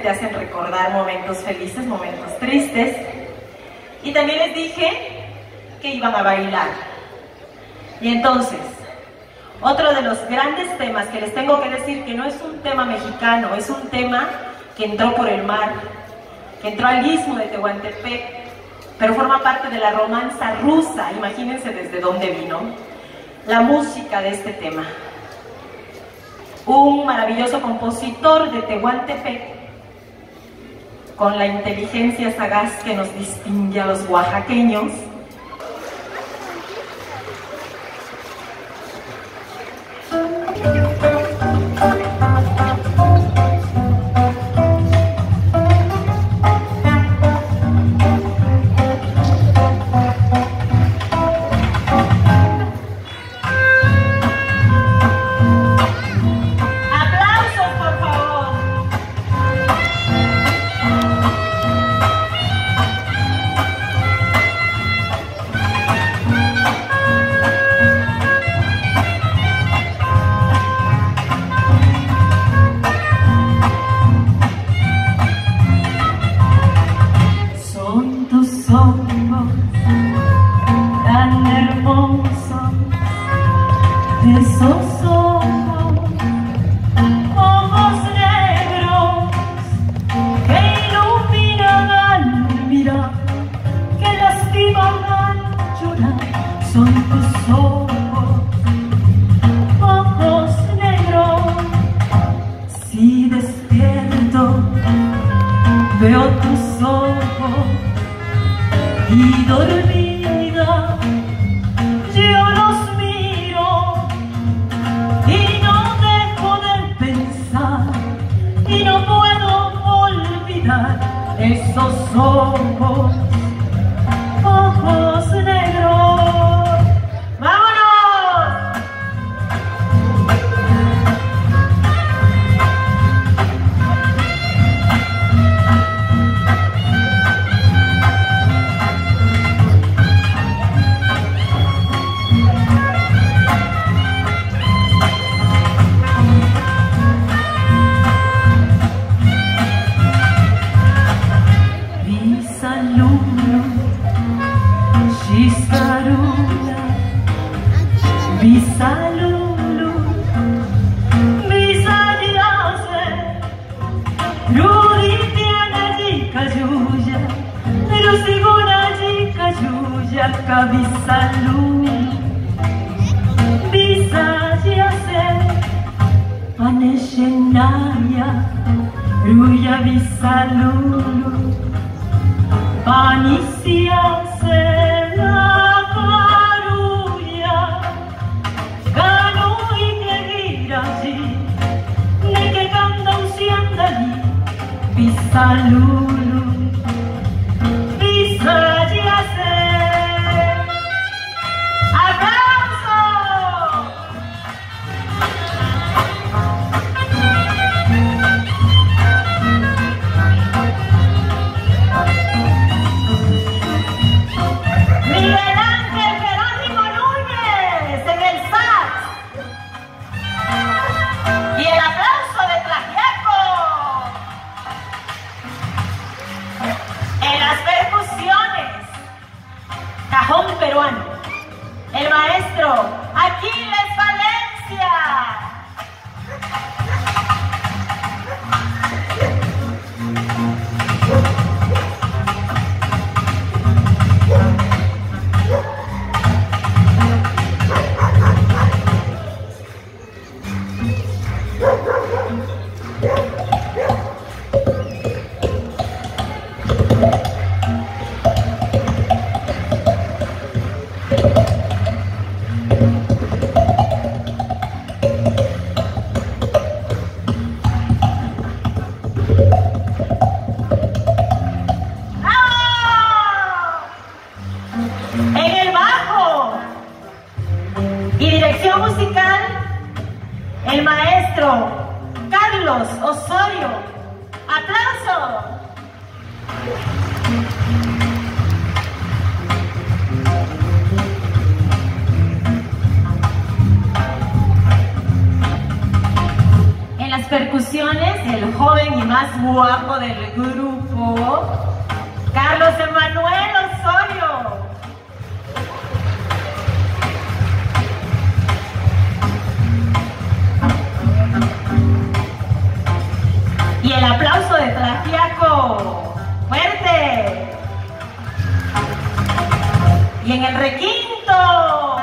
te hacen recordar momentos felices, momentos tristes. Y también les dije que iban a bailar. Y entonces, otro de los grandes temas que les tengo que decir que no es un tema mexicano, es un tema que entró por el mar, que entró al istmo de Tehuantepec, pero forma parte de la romanza rusa. Imagínense desde dónde vino la música de este tema. Un maravilloso compositor de Tehuantepec, con la inteligencia sagaz que nos distingue a los oaxaqueños, esos ojos negros que iluminan mi mirar, que lastiman al llorar, son tus ojos negros. Si despierto veo tus ojos y dormida yo los miro y no dejo de pensar y no puedo olvidar esos ojos negros. ¡Vámonos! Bisalulu, bisaliase, ruritiana jika juja, rusiguna jika juja, kabisalulu, bisaliase, paneshenaya, ruya bisalulu, panisiase. Bisalulu, bisaliase. ¡Aplauso! Miguel Ángel Jerónimo Núñez en el sax. Y el aplauso de Tlaxiaco. En las percusiones, cajón peruano, el maestro Aquiles Valencia. Musical, el maestro Carlos Osorio. ¡Aplauso! En las percusiones, el joven y más más guapo del grupo, Carlos Emanuel Osorio. Y el aplauso de Tlaxiaco, fuerte. Y en el requinto,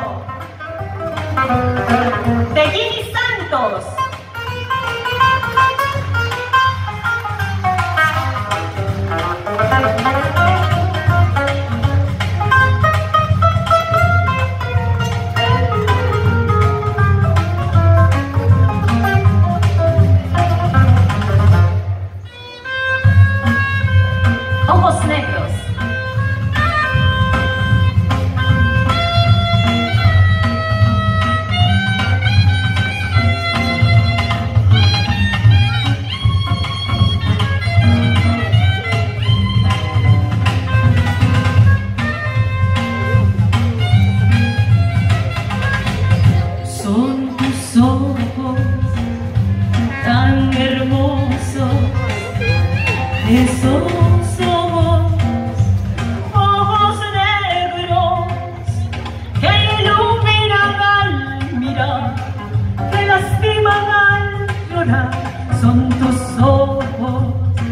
de Jimmy Santos. Ojos negros. Son tus ojos tan hermosos, esos ojos negros que iluminan al mirar, que lastiman al llorar. Son tus ojos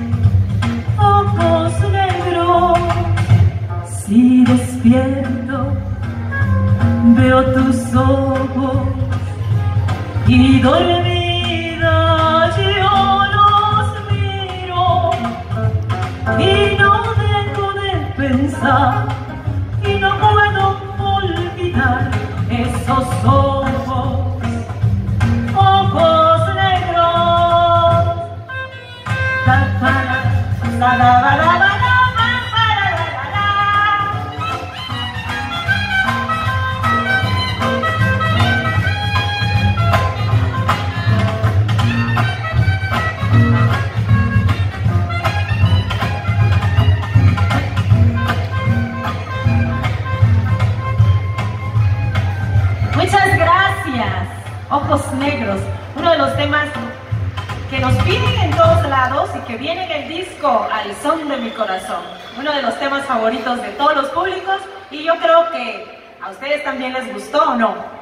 negros. Si despierto veo tus ojos y dormida yo los miro y no dejo de pensar y no puedo olvidar esos ojos negros. Muchas gracias, Ojos Negros, uno de los temas que nos piden en todos lados y que viene en el disco Al Son de Mi Corazón, uno de los temas favoritos de todos los públicos, y yo creo que a ustedes también les gustó, ¿o no?